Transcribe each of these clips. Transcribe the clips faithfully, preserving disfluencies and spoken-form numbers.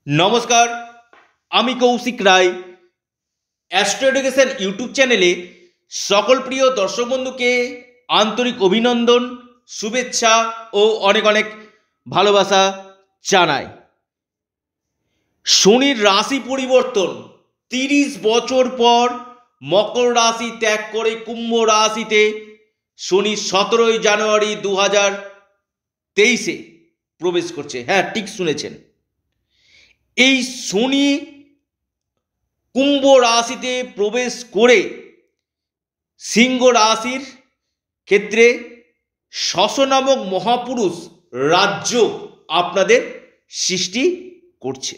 নমস্কার, আমি Koushik Roy. Astro education YouTube চ্যানেলে সকল প্রিয় দর্শক বন্ধুকে আন্তরিক অভিনন্দন, শুভেচ্ছা ও অনেক অনেক ভালোবাসা জানাই। শনির রাশি পরিবর্তন, তিরিশ বছর পর মকর রাশি ত্যাগ করে কুম্ভ রাশিতে শনি সতেরোই জানুয়ারি দু হাজার তেইশে প্রবেশ করছে। হ্যাঁ, ঠিক শুনেছেন। এই শনি কুম্ভ রাশিতে প্রবেশ করে সিংহ রাশির ক্ষেত্রে শশ নামক মহাপুরুষ রাজ্য আপনাদের সৃষ্টি করছে।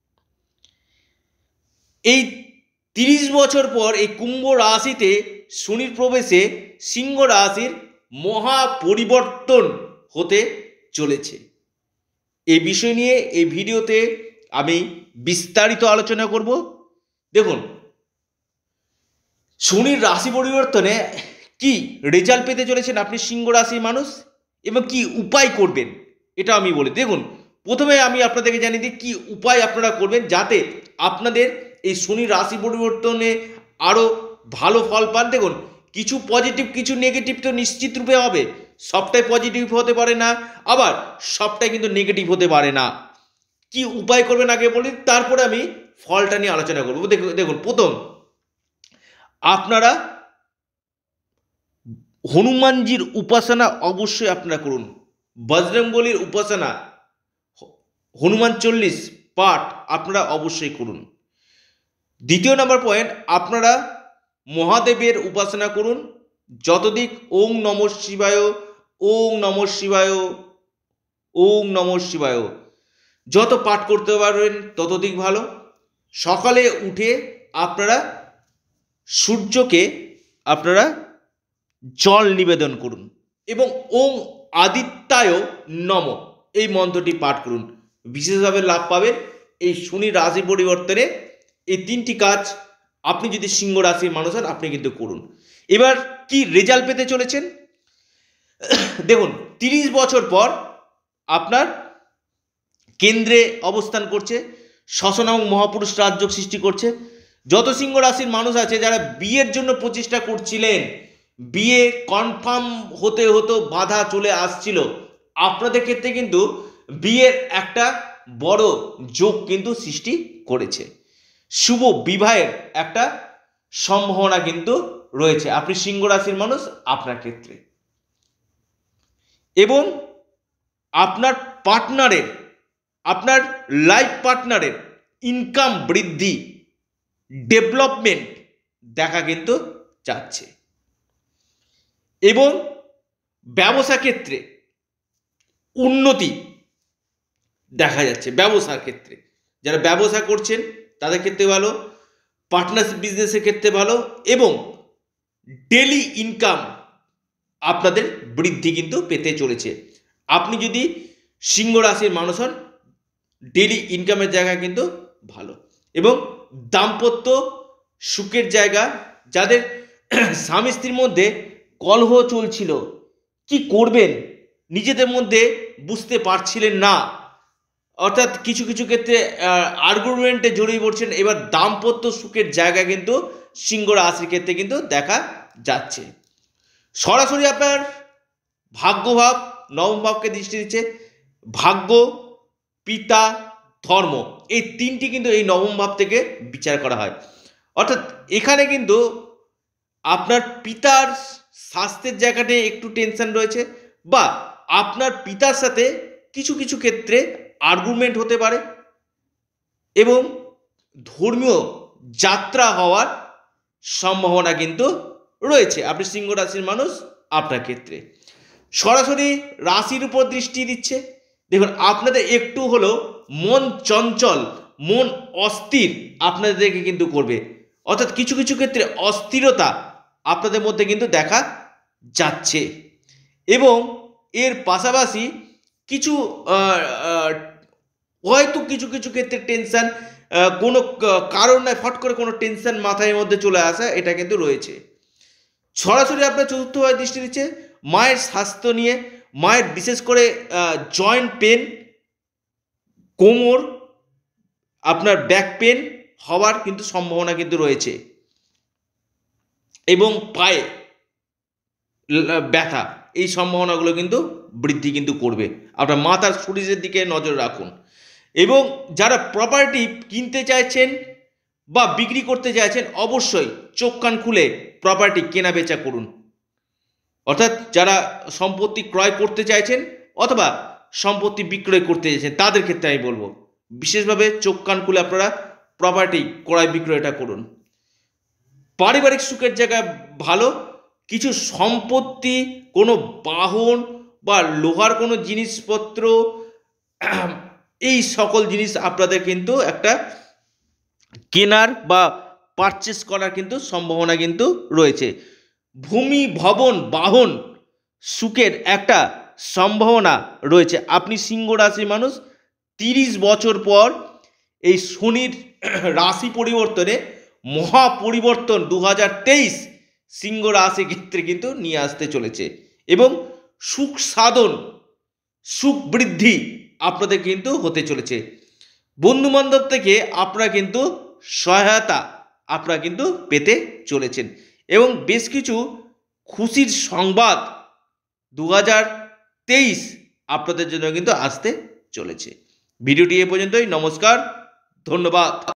এই তিরিশ বছর পর এই কুম্ভ রাশিতে শনির প্রবেশে সিংহ রাশির মহা পরিবর্তন হতে চলেছে। এই বিষয় নিয়ে এই ভিডিওতে আমি বিস্তারিত আলোচনা করব। দেখুন, শনির রাশি পরিবর্তনে কি রেজাল্ট পেতে চলেছেন আপনি সিংহ রাশির মানুষ, এবং কি উপায় করবেন এটা আমি বলি। দেখুন, প্রথমে আমি আপনাদেরকে জানিয়ে দিই কি উপায় আপনারা করবেন যাতে আপনাদের এই শনির রাশি পরিবর্তনে আরও ভালো ফল পান। দেখুন, কিছু পজিটিভ কিছু নেগেটিভ তো নিশ্চিত রূপে হবে। সবটাই পজিটিভ হতে পারে না, আবার সবটাই কিন্তু নেগেটিভ হতে পারে না। কি উপায় করবেন আগে বলি, তারপরে আমি ফলটা নিয়ে আলোচনা করবো। দেখুন দেখুন প্রথম আপনারা হনুমানজির উপাসনা অবশ্যই আপনারা করুন। বজরংবলীর উপাসনা, হনুমান চল্লিশ পাঠ আপনারা অবশ্যই করুন। দ্বিতীয় নম্বর পয়েন্ট, আপনারা মহাদেবের উপাসনা করুন। যতদিক ওং নমঃ শিবায়, ওং নমঃ শিবায়, ওং নমঃ শিবায় যত পাঠ করতে পারবেন ততদিক ভালো। সকালে উঠে আপনারা সূর্যকে আপনারা জল নিবেদন করুন এবং ওং আদিত্যায় নম এই মন্ত্রটি পাঠ করুন। বিশেষভাবে লাভ পাবেন এই শনি রাশি পরিবর্তনে। এই তিনটি কাজ আপনি যদি সিংহ রাশির মানুষ হন আপনি কিন্তু করুন। এবার কি রেজাল্ট পেতে চলেছেন দেখুন, তিরিশ বছর পর আপনার কেন্দ্রে অবস্থান করছে, শশ নামক মহাপুরুষ রাজ্য সৃষ্টি করছে। যত সিংহ রাশির মানুষ আছে যারা বিয়ের জন্য প্রচেষ্টা করছিলেন, বিয়ে কনফার্ম হতে হতো বাধা চলে আসছিল, আপনাদের ক্ষেত্রে কিন্তু বিয়ের একটা বড় যোগ কিন্তু সৃষ্টি করেছে। শুভ বিবাহের একটা সম্ভাবনা কিন্তু রয়েছে আপনি সিংহ রাশির মানুষ আপনার ক্ষেত্রে। এবং আপনার পার্টনারের, আপনার লাইফ পার্টনারের ইনকাম বৃদ্ধি, ডেভেলপমেন্ট দেখা কিন্তু যাচ্ছে। এবং ব্যবসা ক্ষেত্রে উন্নতি দেখা যাচ্ছে। ব্যবসার ক্ষেত্রে যারা ব্যবসা করছেন তাদের ক্ষেত্রে ভালো, পার্টনারশিপ বিজনেসের ক্ষেত্রে ভালো, এবং ডেলি ইনকাম আপনাদের বৃদ্ধি কিন্তু পেতে চলেছে। আপনি যদি সিংহ রাশির মানুষ হন ডেলি ইনকামের জায়গা কিন্তু ভালো। এবং দাম্পত্য সুখের জায়গা, যাদের স্বামী স্ত্রীর মধ্যে কলহ চলছিল, কি করবেন নিজেদের মধ্যে বুঝতে পারছিলেন না, অর্থাৎ কিছু কিছু ক্ষেত্রে আর্গুমেন্টে জড়িয়ে পড়ছেন, এবার দাম্পত্য সুখের জায়গা কিন্তু সিংহ রাশির ক্ষেত্রে কিন্তু দেখা যাচ্ছে। সরাসরি আপনার ভাগ্যভাব নবম ভাবকে দৃষ্টি দিচ্ছে। ভাগ্য, পিতা, ধর্ম এই তিনটি কিন্তু এই নবম ভাব থেকে বিচার করা হয়। অর্থাৎ এখানে কিন্তু আপনার পিতার স্বাস্থ্যের জায়গাতে একটু টেনশন রয়েছে, বা আপনার পিতার সাথে কিছু কিছু ক্ষেত্রে আর্গুমেন্ট হতে পারে, এবং ধর্মীয় যাত্রা হওয়ার সম্ভাবনা কিন্তু রয়েছে আপনি সিংহ রাশির মানুষ আপনার ক্ষেত্রে। সরাসরি রাশির উপর দৃষ্টি দিচ্ছে। দেখুন, আপনাদের একটু হলেও মন চঞ্চল, মন অস্থির আপনাদেরকে কিন্তু করবে, অর্থাৎ কিছু কিছু ক্ষেত্রে অস্থিরতা আপনাদের মধ্যে কিন্তু দেখা যাচ্ছে। এবং এর পাশাপাশি কিছু হয়তো কিছু কিছু ক্ষেত্রে টেনশন, কোনো কারণ নয় ফট করে কোনো টেনশন মাথায় মধ্যে চলে আসা, এটা কিন্তু রয়েছে। সরাসরি আপনার চতুর্থ ভাবে দৃষ্টি দিচ্ছে মায়ের স্বাস্থ্য নিয়ে। মায়ের বিশেষ করে জয়েন্ট পেন, কোমর আপনার ব্যাক পেন হওয়ার কিন্তু সম্ভাবনা কিন্তু রয়েছে, এবং পায়ে ব্যথা এই সম্ভাবনাগুলো কিন্তু বৃদ্ধি কিন্তু করবে। আপনার মাথার শরীরের দিকে নজর রাখুন। এবং যারা প্রপার্টি কিনতে চাইছেন বা বিক্রি করতে চাইছেন, অবশ্যই চোখ কান খুলে প্রপার্টি কেনা বেচা করুন। অর্থাৎ যারা সম্পত্তি ক্রয় করতে চাইছেন অথবা সম্পত্তি বিক্রয় করতে চাইছেন, তাদের ক্ষেত্রে আমি বলবো বিশেষভাবে চোখ কান খুলে আপনারা প্রপার্টি ক্রয় বিক্রয়টা করুন। পারিবারিক সুখের জায়গায় ভালো, কিছু সম্পত্তি, কোনো বাহন বা লোহার কোনো জিনিসপত্র, এই সকল জিনিস আপনাদের কিন্তু একটা কেনার বা পারচেস করার কিন্তু সম্ভাবনা কিন্তু রয়েছে। ভূমি, ভবন, বাহন সুখের একটা সম্ভাবনা রয়েছে। আপনি সিংহ রাশির মানুষ, তিরিশ বছর পর এই শনির রাশি পরিবর্তনে মহা পরিবর্তন দু হাজার তেইশ সিংহ রাশি ক্ষেত্রে কিন্তু নিয়ে আসতে চলেছে, এবং সুখ সাধন, সুখ বৃদ্ধি আপনাদের কিন্তু হতে চলেছে। বন্ধু বান্ধব থেকে আপনারা কিন্তু সহায়তা আপনারা কিন্তু পেতে চলেছেন, এবং বেশ কিছু খুশির সংবাদ দু হাজার তেইশ আপনাদের জন্য কিন্তু আসতে চলেছে। ভিডিওটি এ পর্যন্তই। নমস্কার, ধন্যবাদ।